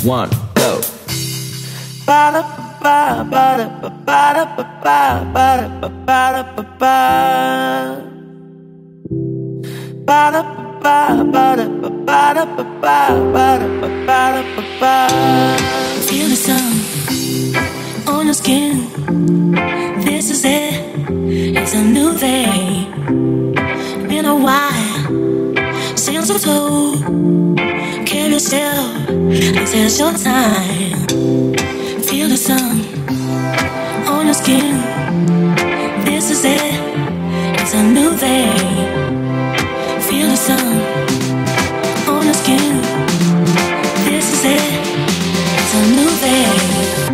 1, go. Feel the sun on your skin. This is it. It's a new day. Been a while since I told. Carry yourself. This is your time. Feel the sun on your skin. This is it. It's a new day. Feel the sun on your skin. This is it. It's a new day.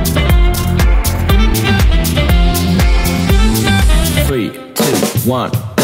Three, two, 1.